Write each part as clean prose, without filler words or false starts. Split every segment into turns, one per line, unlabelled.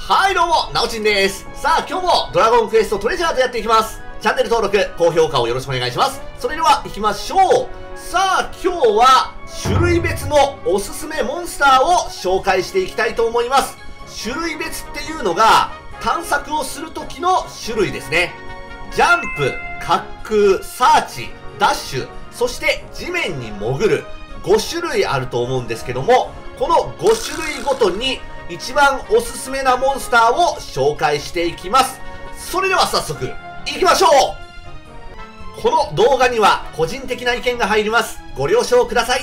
はいどうも、なおちんです。さあ今日もドラゴンクエストトレジャーズやっていきます。チャンネル登録、高評価をよろしくお願いします。それでは行きましょう。さあ今日は種類別のおすすめモンスターを紹介していきたいと思います。種類別っていうのが探索をする時の種類ですね。ジャンプ、滑空、サーチ、ダッシュ、そして地面に潜る5種類あると思うんですけども、この5種類ごとに一番おすすめなモンスターを紹介していきます。それでは早速行きましょう。この動画には個人的な意見が入ります。ご了承ください。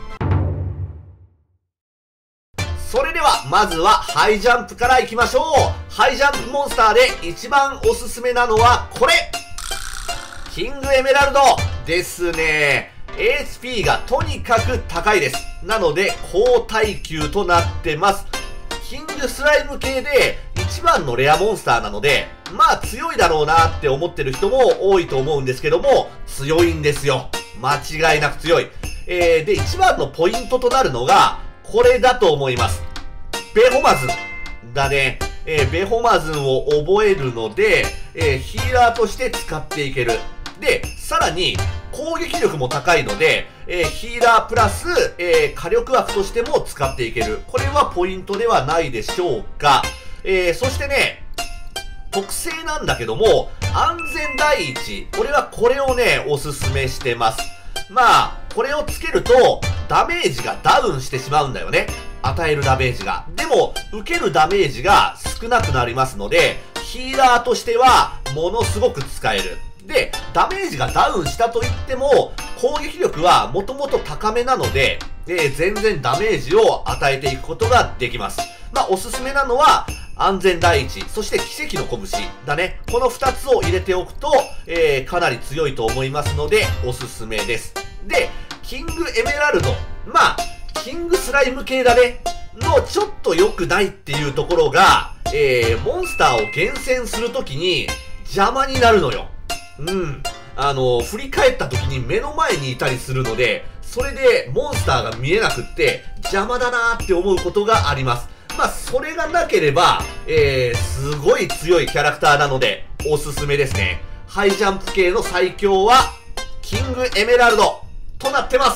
それではまずはハイジャンプから行きましょう。ハイジャンプモンスターで一番おすすめなのはこれ、キングエメラルドですね。HP がとにかく高いです。なので高耐久となってます。キングスライム系で一番のレアモンスターなので、まあ強いだろうなって思ってる人も多いと思うんですけども、強いんですよ。間違いなく強い。で、一番のポイントとなるのが、これだと思います。ベホマズンだね。ベホマズンを覚えるので、ヒーラーとして使っていける。で、さらに、攻撃力も高いので、ヒーラープラス、火力枠としても使っていける。これはポイントではないでしょうか。そしてね、特性なんだけども、安全第一。俺はこれをね、おすすめしてます。まあ、これをつけると、ダメージがダウンしてしまうんだよね。与えるダメージが。でも、受けるダメージが少なくなりますので、ヒーラーとしては、ものすごく使える。で、ダメージがダウンしたといっても、攻撃力はもともと高めなので、全然ダメージを与えていくことができます。まあ、おすすめなのは、安全第一、そして奇跡の拳だね。この2つを入れておくと、かなり強いと思いますので、おすすめです。で、キングエメラルド。まあ、キングスライム系だね。の、ちょっと良くないっていうところが、モンスターを厳選するときに、邪魔になるのよ。振り返った時に目の前にいたりするので、それでモンスターが見えなくって邪魔だなーって思うことがあります。まあ、それがなければ、すごい強いキャラクターなので、おすすめですね。ハイジャンプ系の最強は、キングエメラルドとなってます。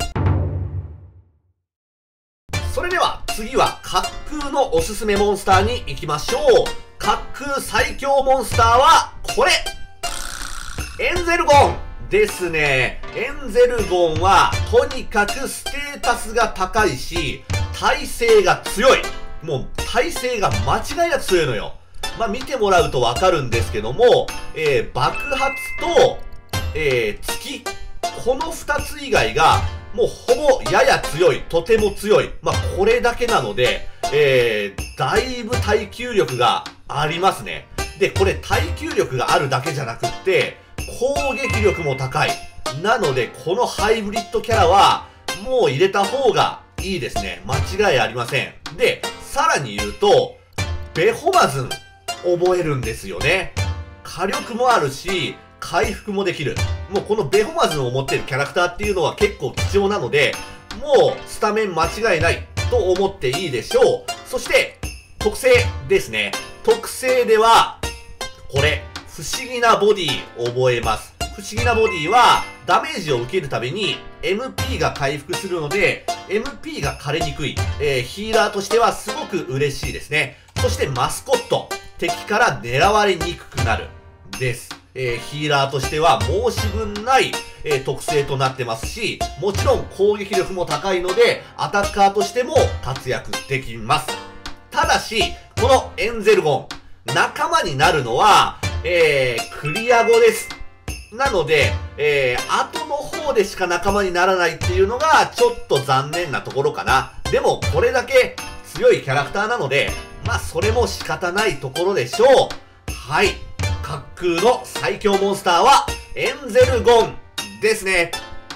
それでは、次は滑空のおすすめモンスターに行きましょう。滑空最強モンスターは、これエンゼルゴンですね。エンゼルゴンは、とにかくステータスが高いし、耐性が強い。もう、耐性が間違いなく強いのよ。まあ、見てもらうとわかるんですけども、爆発と、月。この2つ以外が、もうほぼやや強い。とても強い。まあ、これだけなので、だいぶ耐久力がありますね。で、これ耐久力があるだけじゃなくって、攻撃力も高い。なので、このハイブリッドキャラは、もう入れた方がいいですね。間違いありません。で、さらに言うと、ベホマズン、覚えるんですよね。火力もあるし、回復もできる。もうこのベホマズンを持っているキャラクターっていうのは結構貴重なので、もうスタメン間違いないと思っていいでしょう。そして、特性ですね。特性では、これ、不思議なボディ覚えます。不思議なボディはダメージを受けるたびに MP が回復するので MP が枯れにくい、ヒーラーとしてはすごく嬉しいですね。そしてマスコット、敵から狙われにくくなるです。ヒーラーとしては申し分ない、特性となってますし、もちろん攻撃力も高いのでアタッカーとしても活躍できます。ただしこのエンゼルゴン仲間になるのはクリア後です。なので、後の方でしか仲間にならないっていうのが、ちょっと残念なところかな。でも、これだけ強いキャラクターなので、まあ、それも仕方ないところでしょう。はい。滑空の最強モンスターは、エンゼルゴンですね。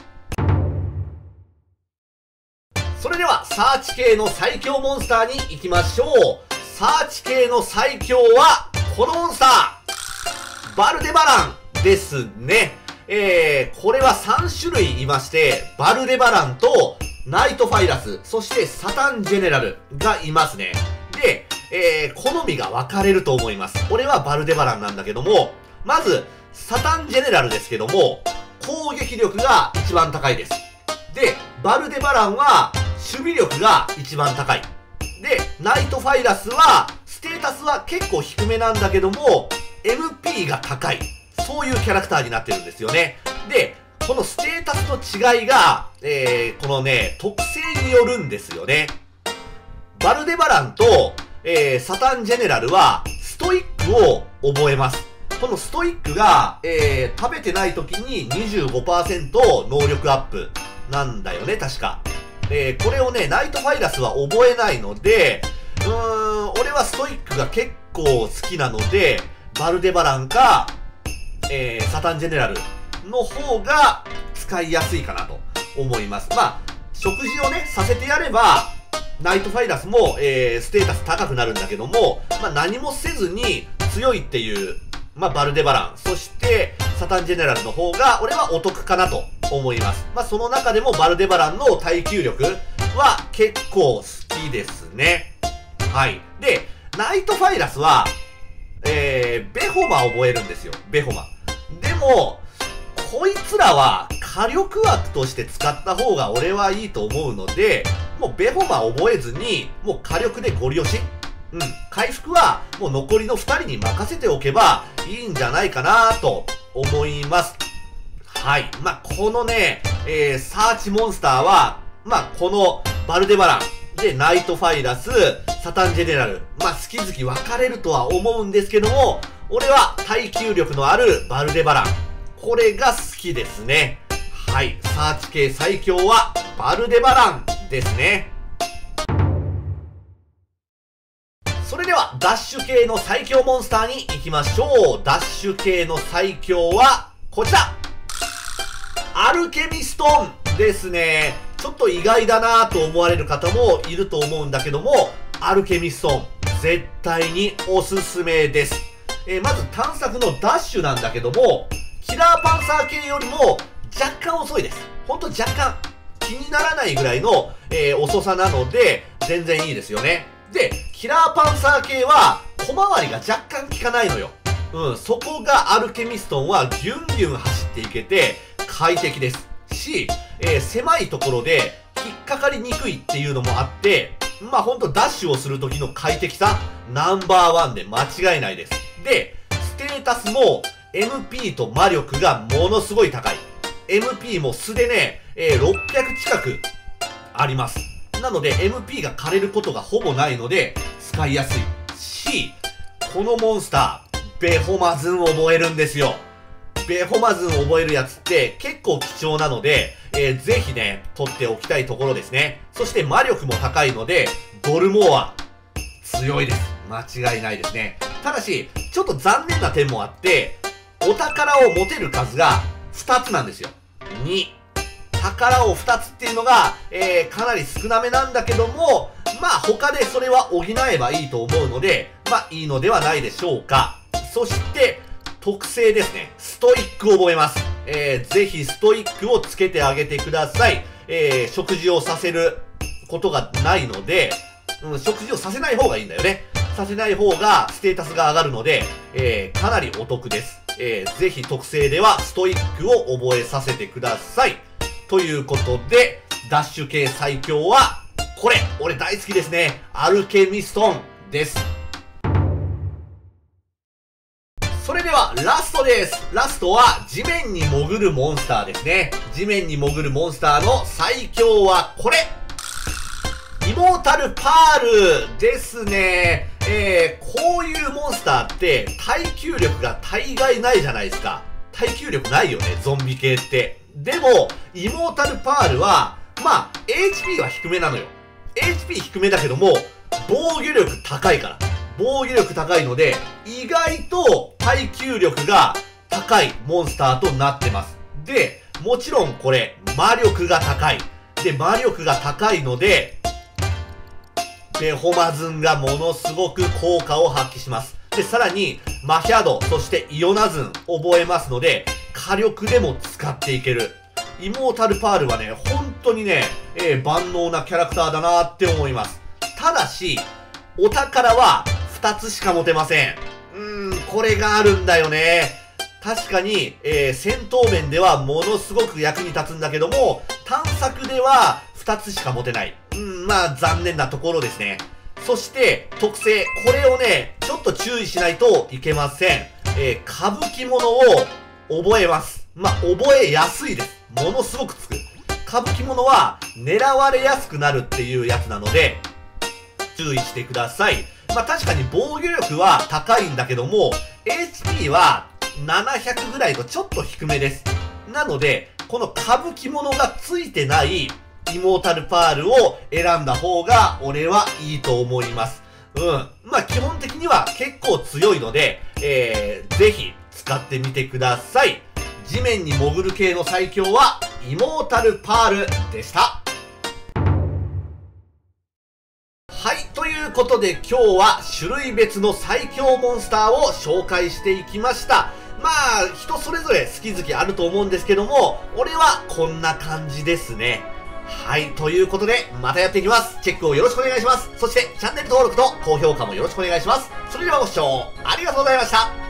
それでは、サーチ系の最強モンスターに行きましょう。サーチ系の最強は、このモンスターバルデバランですね。これは3種類いまして、バルデバランとナイトファイラス、そしてサタンジェネラルがいますね。で、 好みが分かれると思います。俺はバルデバランなんだけども、まず、サタンジェネラルですけども、攻撃力が一番高いです。で、バルデバランは、守備力が一番高い。で、ナイトファイラスは、ステータスは結構低めなんだけども、MP が高い。そういうキャラクターになってるんですよね。で、このステータスの違いが、このね、特性によるんですよね。バルデバランと、サタンジェネラルは、ストイックを覚えます。このストイックが、食べてない時に 25% 能力アップなんだよね、確か。これをね、ナイトファイラスは覚えないので、俺はストイックが結構好きなので、バルデバランか、サタンジェネラルの方が使いやすいかなと思います。まあ、食事をね、させてやれば、ナイトファイラスも、ステータス高くなるんだけども、まあ何もせずに強いっていう、まあバルデバラン、そしてサタンジェネラルの方が俺はお得かなと思います。まあその中でもバルデバランの耐久力は結構好きですね。はい。で、ナイトファイラスは、ベホマ覚えるんですよ。ベホマ。でも、こいつらは火力枠として使った方が俺はいいと思うので、もうベホマ覚えずに、もう火力でゴリ押し。うん。回復はもう残りの2人に任せておけばいいんじゃないかなと思います。はい。まあ、このね、サーチモンスターは、まあ、このバルデバランでナイトファイラス、サタンジェネラル。まあ、好き好き分かれるとは思うんですけども、俺は耐久力のあるバルデバラン。これが好きですね。はい。サーチ系最強はバルデバランですね。それでは、ダッシュ系の最強モンスターに行きましょう。ダッシュ系の最強は、こちらアルケミストンですね。ちょっと意外だなと思われる方もいると思うんだけども、アルケミストン、絶対におすすめです。まず探索のダッシュなんだけども、キラーパンサー系よりも若干遅いです。ほんと若干気にならないぐらいの、遅さなので、全然いいですよね。で、キラーパンサー系は小回りが若干効かないのよ。うん、そこがアルケミストンはギュンギュン走っていけて快適ですし、狭いところで引っかかりにくいっていうのもあって、まあほんとダッシュをする時の快適さナンバーワンで間違いないです。で、ステータスも MP と魔力がものすごい高い。MP も素でね、600近くあります。なので MP が枯れることがほぼないので使いやすいし、このモンスター、ベホマズン覚えるんですよ。ベホマズン覚えるやつって結構貴重なので、ぜひね、取っておきたいところですね。そして魔力も高いので、ドルモア、強いです。間違いないですね。ただし、ちょっと残念な点もあって、お宝を持てる数が2つなんですよ。2。宝を2つっていうのが、かなり少なめなんだけども、まあ他でそれは補えばいいと思うので、まあいいのではないでしょうか。そして、特性ですね。ストイックを覚えます。ぜひストイックをつけてあげてください。食事をさせることがないので、食事をさせない方がいいんだよね。させない方がステータスが上がるので、かなりお得です。ぜひ特性ではストイックを覚えさせてください。ということで、ダッシュ系最強は、これ、俺大好きですね。アルケミストンです。それでは、ラストです。ラストは、地面に潜るモンスターですね。地面に潜るモンスターの最強はこれ。イモータルパールですね。こういうモンスターって耐久力が大概ないじゃないですか。耐久力ないよね、ゾンビ系って。でも、イモータルパールは、まあ、HP は低めなのよ。HP 低めだけども、防御力高いから。防御力高いので、意外と耐久力が高いモンスターとなってます。で、もちろんこれ、魔力が高い。で、魔力が高いので、ベホマズンがものすごく効果を発揮します。で、さらに、マヒャド、そしてイオナズン覚えますので、火力でも使っていける。イモータルパールはね、本当にね、万能なキャラクターだなって思います。ただし、 お宝は2つしか持てません。これがあるんだよね。確かに、戦闘面ではものすごく役に立つんだけども、探索では2つしか持てない。まあ残念なところですね。そして、特性。これをね、ちょっと注意しないといけません。歌舞伎物を覚えます。まあ、覚えやすいです。ものすごくつく。歌舞伎物は狙われやすくなるっていうやつなので、注意してください。まあ、確かに防御力は高いんだけども、HP は700ぐらいとちょっと低めです。なので、この歌舞伎物がついてないイモータルパールを選んだ方が俺はいいと思います。まあ、基本的には結構強いので、ぜひ使ってみてください。地面に潜る系の最強はイモータルパールでした。はい、ということで今日は種類別の最強モンスターを紹介していきました。まあ、人それぞれ好き好きあると思うんですけども、俺はこんな感じですね。はい、ということで、またやっていきます。チェックをよろしくお願いします。そして、チャンネル登録と高評価もよろしくお願いします。それではご視聴ありがとうございました。